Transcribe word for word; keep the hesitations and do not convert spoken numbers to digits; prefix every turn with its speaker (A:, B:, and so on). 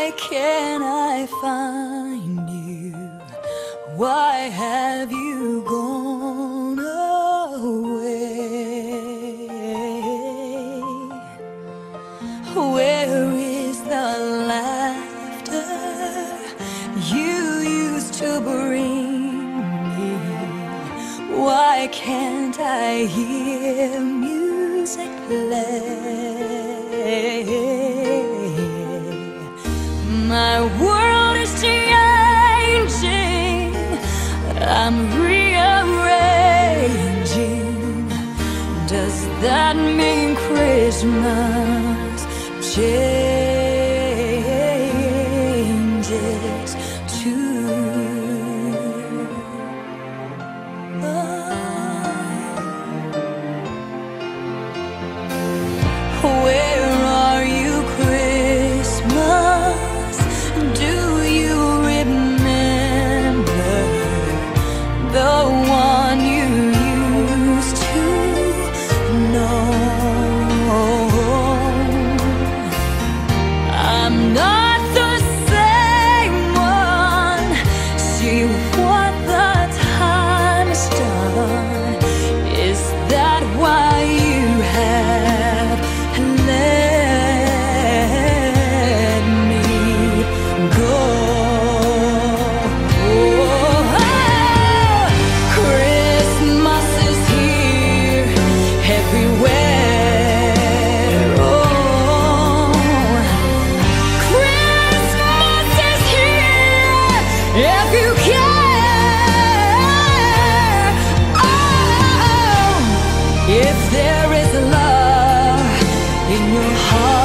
A: why can't I find you? Why have you gone away? Where is the laughter you used to bring me? Why can't I hear music play? My world is changing, I'm rearranging. Does that mean Christmas changes too? Oh. Where are you, Christmas? Do you remember the one you used to know? I'm not the same one. See what the time has done. Is that why you have let me go? Christmas is here everywhere. Oh, Christmas is here if you care. Oh, if there is love in your heart,